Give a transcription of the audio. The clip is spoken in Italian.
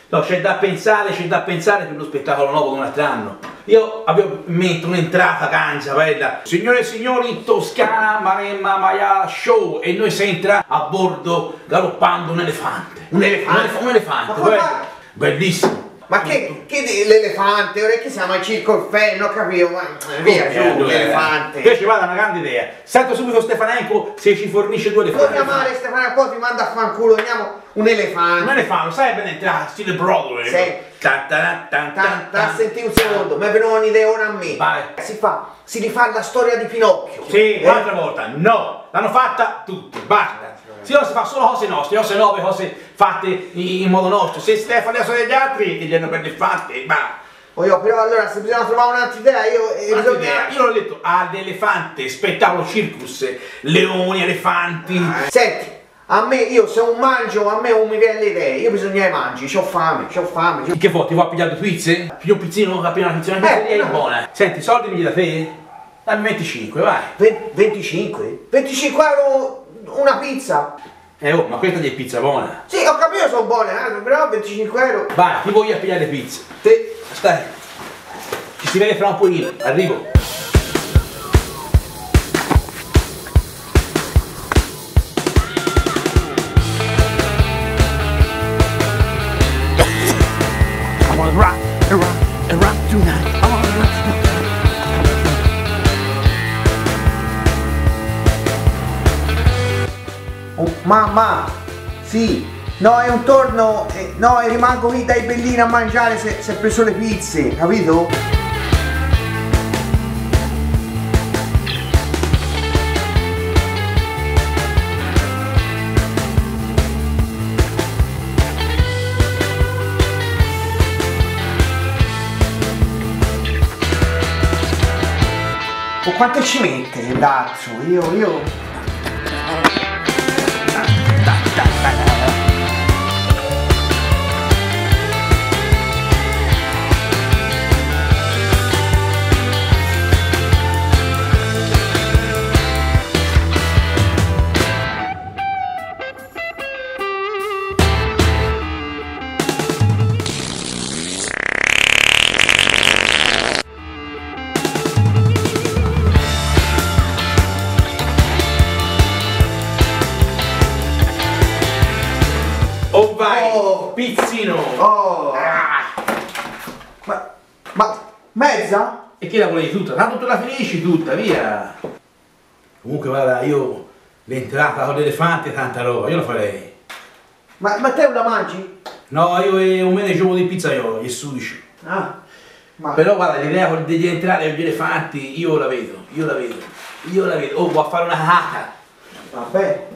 No, c'è da pensare per uno spettacolo nuovo di un altro anno. Io avevo in mente un'entrata cangia, bella. Signore e signori, Toscana Maremma Maiala Show. E noi si entra a bordo galoppando un elefante. Un elefante, guarda. Bellissimo. Ma che l'elefante? Ora che siamo al Circo Orfeo, non capivo, ma via giù, l'elefante. Invece guarda, una grande idea. Sento subito Stefanenko se ci fornisce due elefanti. Non chiamare Stefanenko, ti manda a fanculo, andiamo un elefante. Un elefante, sai bene entrare, stile Broadway. Sì. Senti un secondo, mi è venuta un'idea ora a me. Vai. Si rifà la storia di Pinocchio. Sì, un'altra volta. No, l'hanno fatta tutti, basta. Si no, si fa solo cose nostre, cose nuove, cose fatte in modo nostro. Se Stefano adesso degli altri, gli hanno per le fatte, ma... Però allora se bisogna trovare un'altra idea, Io l'ho detto, all'elefante, spettacolo circus, leoni, elefanti. Senti, a me, io se non mangio, a me non mi viene le idee, io bisogna che mangi, c'ho fame. Che vuoi, ti vuoi pigliare due pizze? Piglio un pizzino, appena una pizzeria, è buona. Senti, soldi mi da te? Dammi 25, vai. 25? 25 euro una pizza? Oh, ma questa è pizza buona. Sì, ho capito, sono buone, però 25 euro. Vai, ti voglio a pigliare le pizze. Te. Stai. Ci si vede fra un pochino, arrivo. I wanna rock and rock tonight. I wanna rock tonight. Oh, mamma, sì, no, è un torno, no, e rimango qui dai bellini a mangiare se ho preso le pizze, capito? O quanto ci mette, cazzo? Io... Oh vai, pizzino! Oh! Ma mezza? E che la volevi tutta? Tanto tu la finisci tutta, via! Comunque guarda, io l'entrata con l'elefante tanta roba, io la farei. Ma te la mangi? No, io e un mene gioco di pizzaiolo, gli sudici. Ah, ma... Però guarda, l'idea di entrare con gli elefanti, io la vedo. Oh, vuoi fare una cacca? Vabbè.